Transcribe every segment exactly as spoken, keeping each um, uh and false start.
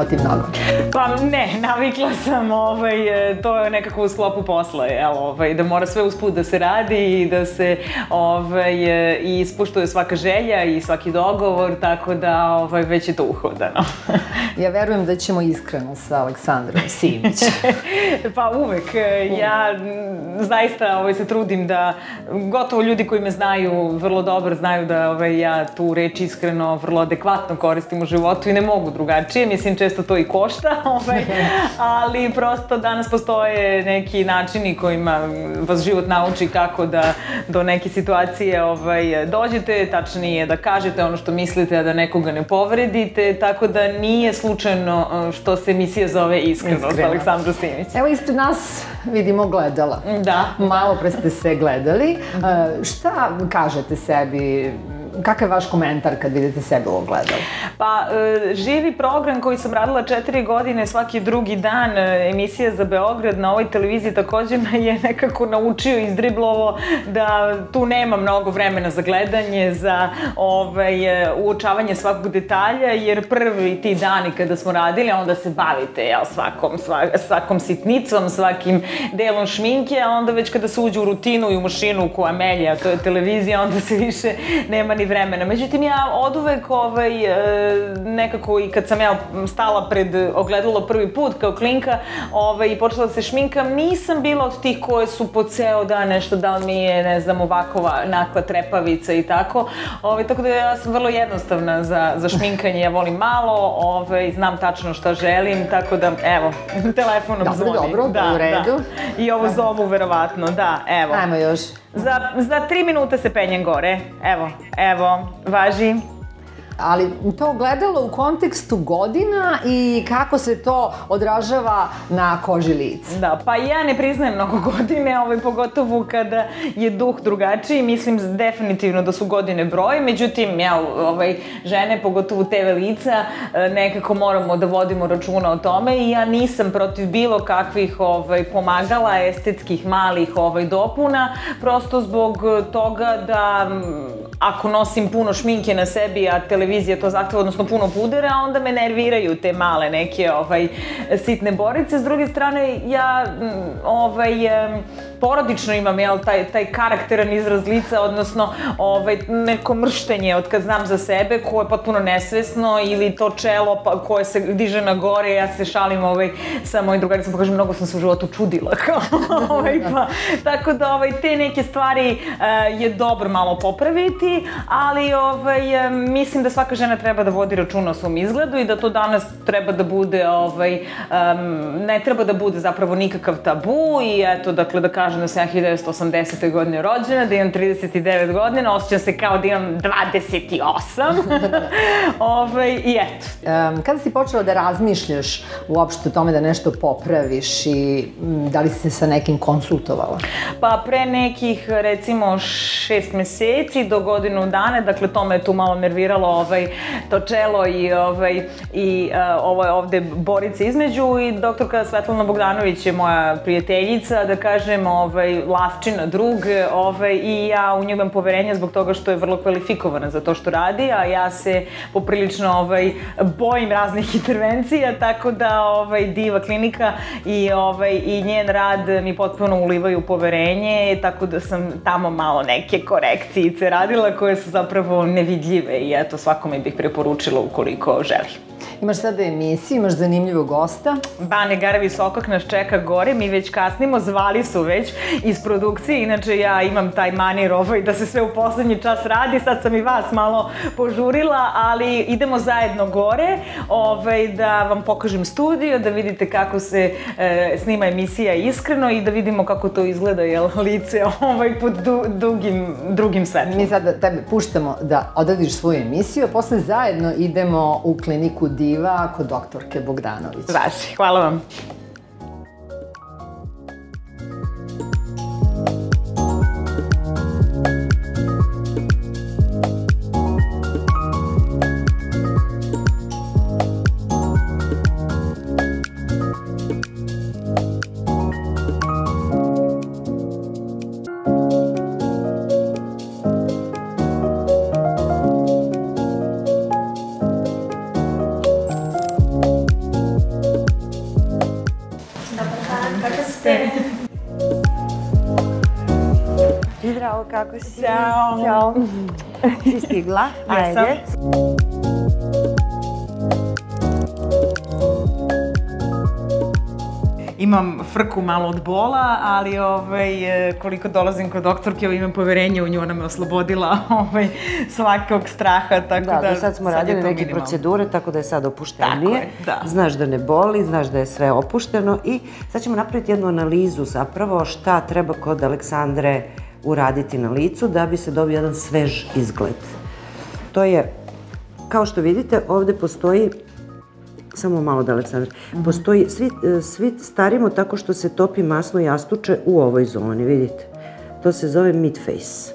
putovati mnogo? Pa ne, navikla sam, to je nekako u sklopu posla, da mora sve usput da se radi i da se ispuštuje svaka želja i svaki dogovor, tako da već je to uhodano. Ja verujem da ćemo iskreno sa Aleksandrom Simić. Pa uvek. Ja zaista se trudim da, gotovo ljudi koji me znaju vrlo dobro, znaju da ja tu reč iskreno vrlo adekvatno koristim u životu i ne mogu drugačije. Mislim, često to i košta, ali prosto danas postoje neki načini kojima vas život nauči kako da do neke situacije dođete, tačnije da kažete ono što mislite, a da nekoga ne povredite, tako da nije slučajno što se emisija zove Iskrenost, Aleksandra Simić. Evo ispred nas vidimo gledala. Da. Malo pre ste se gledali. Šta kažete sebi? Kakav je vaš komentar kad vidite sebe u ogledalu? Pa, živi program koji sam radila četiri godine, svaki drugi dan, emisija za Beograd na ovoj televiziji, također me je nekako naučio, izdriblovo da tu nema mnogo vremena za gledanje, za uočavanje svakog detalja, jer prvi ti dani kada smo radili, onda se bavite svakom sitnicom, svakim delom šminke, a onda već kada se uđe u rutinu i u mašinu koja melje, a to je televizija, onda se više nema ni vremena. Međutim, ja od uvek nekako i kad sam ja stala pred ogledalo prvi put kao klinka i počela da se šminkam, nisam bila od tih koje su po ceo dan nešto, da li mi je, ne znam, ovakova, nakva trepavica i tako. Tako da ja sam vrlo jednostavna za šminkanje, ja volim malo, znam tačno šta želim, tako da, evo, telefonom zvoni. Dobro, dobro, u redu. I ovo zovu, verovatno, da, evo. Ajmo još. Za tri minuta se penjem gore, evo, evo, važi. Ali to ogledalo u kontekstu godina i kako se to odražava na koži lica? Da, pa ja ne priznajem mnogo godine, pogotovo kada je duh drugačiji. Mislim definitivno da su godine broj, međutim, žene, pogotovo te ve lica, nekako moramo da vodimo računa o tome i ja nisam protiv bilo kakvih pomagala, estetskih, malih dopuna, prosto zbog toga da ako nosim puno šminke na sebi, a televizija to zahteva, odnosno puno pudera, onda me nerviraju te male neke sitne borice. S druge strane, ja porodično imam taj karakteran izraz lica, odnosno neko mrštenje od kad znam za sebe, koje je potpuno nesvesno, ili to čelo koje se diže na gore, ja se šalim sa mojim drugaricom, pa kažem, mnogo sam se u životu čudila. Tako da te neke stvari je dobro malo popraviti, ali mislim da svaka žena treba da vodi računa o svom izgledu i da to danas treba da bude, ne treba da bude zapravo nikakav tabu i eto, dakle, da kažem da sam ja hiljadu devetsto osamdesete. godine rođena, da imam trideset devet godina, osjećam se kao da imam dvadeset osam i eto. Kada si počela da razmišljaš uopšte o tome da nešto popraviš i da li si se sa nekim konsultovala? Pa pre nekih, recimo, šest meseci do godinu dana, dakle, to me tu malo nerviralo, to čelo i ovo je ovde borica između i doktorka Svetlana Bogdanović je moja prijateljica, da kažem, lavčina drug i ja u nju imam poverenja zbog toga što je vrlo kvalifikovana za to što radi, a ja se poprilično bojim raznih intervencija, tako da diva klinika i njen rad mi potpuno ulivaju poverenje, tako da sam tamo malo neke korekcijice radila koje su zapravo nevidljive i eto, svakome bih preporučila ukoliko želi. Imaš sada emisiju, imaš zanimljivog gosta. Bane Garavi Sokak nas čeka gore, mi već kasnimo, zvali su već iz produkcije, inače ja imam taj manir da se sve u poslednji čas radi, sad sam i vas malo požurila, ali idemo zajedno gore da vam pokažem studio, da vidite kako se snima emisija Iskreno i da vidimo kako to izgleda, jel, lice pod drugim svetlom. Mi sada tebe puštamo da odradiš svoju emisiju, a posle zajedno idemo u kliniku Diva kod doktorke Bogdanović. Važi, hvala vam. Ćao. Ćao. Si stigla? Ajde. Imam frku malo od bola, ali ovaj, koliko dolazim kod doktorke, imam poverenje u nju, ona me oslobodila ovaj, svakog straha, tako da... Da, do sad smo radili neke procedure, tako da je sad opuštenije. Znaš da ne boli, znaš da je sve opušteno i sad ćemo napraviti jednu analizu zapravo šta treba kod Aleksandre uraditi na licu da bi se dobio jedan svež izgled. To je, kao što vidite, ovde postoji, samo malo da Aleksandra, postoji, svi starimo tako što se topi masno jastuče u ovoj zoni, vidite. To se zove mid-face.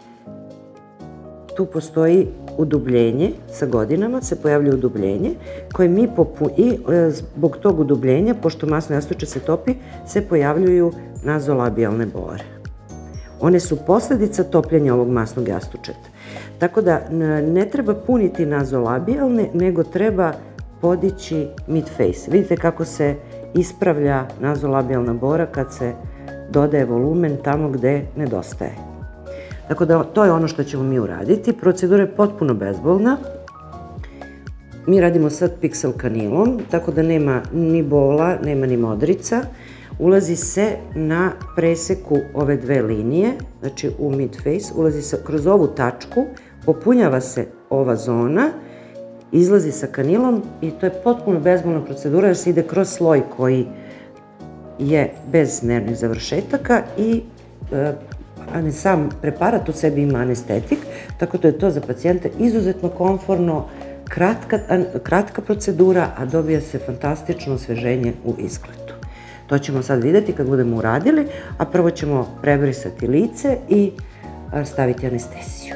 Tu postoji udubljenje, sa godinama se pojavlja udubljenje, koje mi i zbog tog udubljenja, pošto masno jastuče se topi, se pojavljuju nazolabijalne bore. One su posljedica topljenja ovog masnog jastučeta. Tako da ne treba puniti nazolabijalne, nego treba podići mid-face. Vidite kako se ispravlja nazolabijalna bora kad se dodaje volumen tamo gde nedostaje. Tako da to je ono što ćemo mi uraditi. Procedura je potpuno bezbolna. Mi radimo sad Pixel kanilom, tako da nema ni bola, nema ni modrica. Ulazi se na preseku ove dve linije, znači u mid-face, ulazi se kroz ovu tačku, popunjava se ova zona, izlazi sa kanilom i to je potpuno bezbolna procedura jer se ide kroz sloj koji je bez nervnih završetaka i sam preparat u sebi ima anestetik, tako da je to za pacijente izuzetno komforno, kratka procedura, a dobija se fantastično osveženje u izgledu. To ćemo sad vidjeti kad budemo uradili, a prvo ćemo prebrisati lice i staviti anesteziju.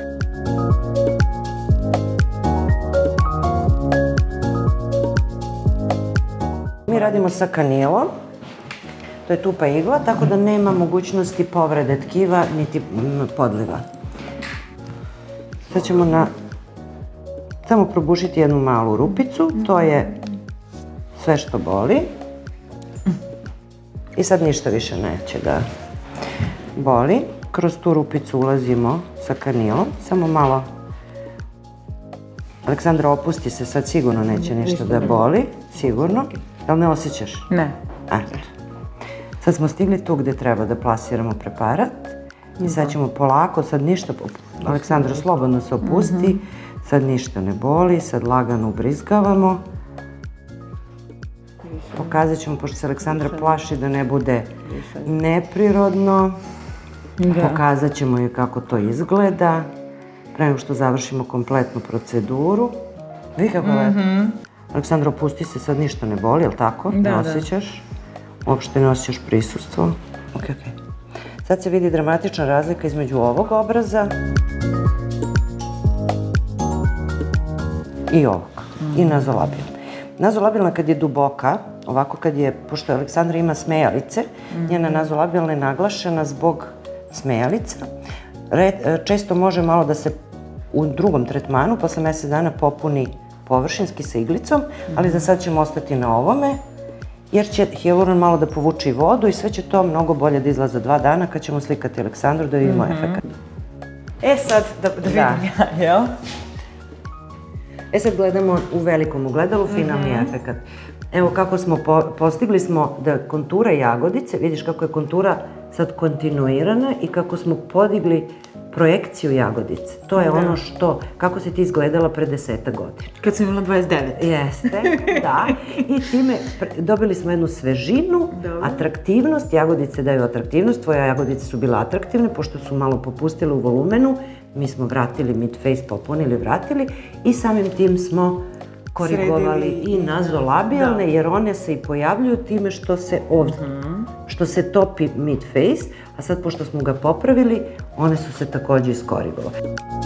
Mi radimo sa kanilom, to je tupa igla, tako da nema mogućnosti povrede tkiva niti podliva. Sad ćemo samo probušiti jednu malu rupicu, to je sve što boli. I sad ništa više neće da boli. Kroz tu rupicu ulazimo sa kanilom, samo malo. Aleksandra, opusti se, sad sigurno neće ništa da boli, sigurno. Da li ne osjećaš? Ne. Sad smo stigli tu gde treba da plasiramo preparat i sad ćemo polako, sad ništa, Aleksandra slobodno se opusti, sad ništa ne boli, sad lagano ubrizgavamo. Pokazat ćemo, pošto se Aleksandra plaši da ne bude neprirodno, pokazat ćemo joj kako to izgleda, pre nego što završimo kompletnu proceduru. Vidi kako je lepo. Aleksandra, opusti se, sad ništa ne boli, je li tako? Ne osjećaš? Uopšte ne osjećaš prisustvo. Ok, ok. Sad se vidi dramatična razlika između ovog obraza i ovog. I nazolabijalna. Nazolabijalna kad je duboka, ovako kad je, pošto Aleksandra ima smejalice, njena nazolabijalna je naglašena zbog smejalica. Često može malo da se u drugom tretmanu, posle mesec dana, popuni površinski sa iglicom, ali za sad ćemo ostati na ovome, jer će hijaluron malo da povuče i vodu i sve će to mnogo bolje da izlaza dva dana kad ćemo slikati Aleksandru da vidimo efekat. E sad, da vidim ja, jel? E sad gledamo u velikom ogledalu finalni efekat. Evo kako smo postigli smo da kontura jagodice, vidiš kako je kontura sad kontinuirana i kako smo podigli projekciju jagodice. To je ono što, kako si ti izgledala pre deseta godina. Kad sam imala dvadeset devet. Jeste, da. I time dobili smo jednu svežinu, atraktivnost, jagodice daju atraktivnost, tvoje jagodice su bile atraktivne, pošto su malo popustile u volumenu, mi smo vratili mid-face, popunili, vratili i samim tim smo korigovali i nazolabijalne, jer one se i pojavljuju time što se ovdje, što se topi mid-face, a sad pošto smo ga popravili, one su se također iskorigovale.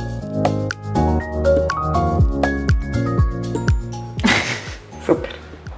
Super.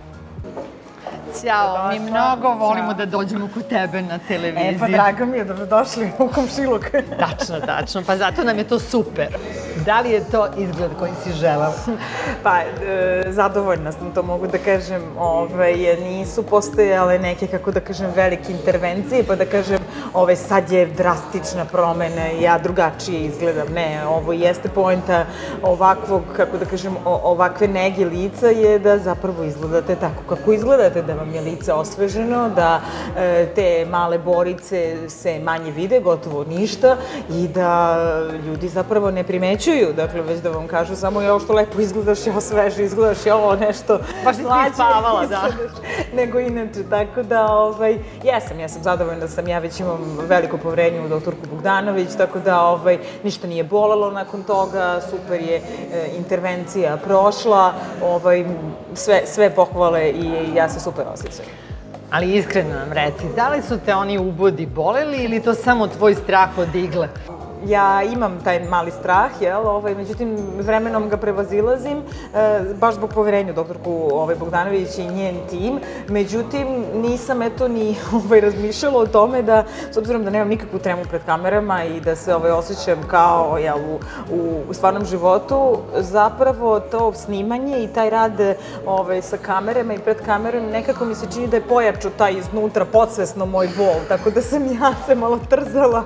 Ćao, mi mnogo volimo da dođemo kod tebe na televiziju. E, pa drago mi je, dobrodošli u komšiluk. Tačno, tačno, pa zato nam je to super. Da li je to izgled koji si želala? Pa, zadovoljna sam, to mogu da kažem. Nisu postojale neke, kako da kažem, velike intervencije, pa da kažem, ovaj, sad je drastična promena i ja drugačije izgledam. Ne, ovo jeste poenta ovakvog, kako da kažem, ovakve nege lica je da zapravo izgledate tako kako izgledate, da vam je lice osveženo, da te male borice se manje vide, gotovo ništa i da ljudi zapravo ne primećuju, dakle, već da vam kažu samo je ovo što lepo izgledaš, je ovo sveže izgledaš, je ovo nešto baš nisi spavala, da. Nego inače, tako da, ovaj, jesam, ja sam zadovoljna da sam ja već imam veliko poverenje u doktorku Bogdanović, tako da, ovaj, ništa nije bolelo nakon toga, super je intervencija prošla, ovaj, sve, sve pohvale i ja se super osjećam. Ali iskreno nam reci, da li su te oni ubodi boleli ili to samo tvoj strah od igle? Ja imam taj mali strah, jel, ovaj, međutim, vremenom ga prevazilazim, baš zbog poverenja u doktorku Bogdanović i njen tim. Međutim, nisam eto ni razmišljala o tome da, s obzirom da nemam nikakvu tremu pred kamerama i da se osjećam kao u stvarnom životu, zapravo to snimanje i taj rad sa kamerama i pred kamerom nekako mi se čini da je pojačao taj iznutra podsvesno moj bol, tako da sam ja se malo trzala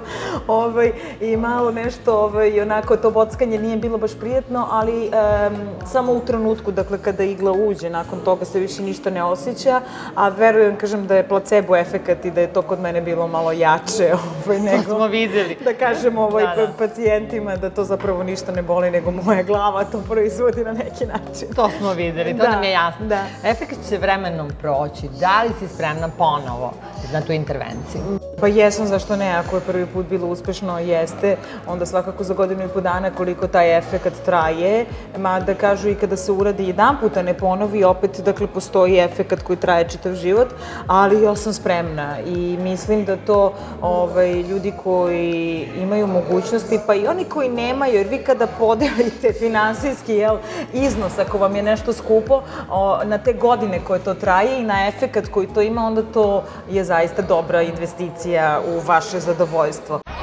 i malo nešto, onako, to bockanje nije bilo baš prijetno, ali samo u trenutku, dakle, kada igla uđe, nakon toga se više ništa ne osjeća, a verujem, kažem, da je placebo efekat i da je to kod mene bilo malo jače, nego... To smo videli. Da kažem pacijentima da to zapravo ništa ne boli, nego moja glava to proizvodi na neki način. To smo videli, to nam je jasno. Efekt će vremenom proći. Da li si spremna ponovo na tu intervenciju? Pa jesam, zašto ne, ako je prvi put bilo uspešno, jeste, onda svakako za godinu i po dana koliko taj efekt traje, mada kažu i kada se uradi jedan puta ne ponovi, opet, dakle, postoji efekt koji traje čitav život, ali ja sam spremna i mislim da to ljudi koji imaju mogućnosti, pa i oni koji nemaju, jer vi kada podelite finansijski iznos, ako vam je nešto skupo, na te godine koje to traje i na efekt koji to ima, onda to je zaista dobra investicija u vaše zadovoljstvo.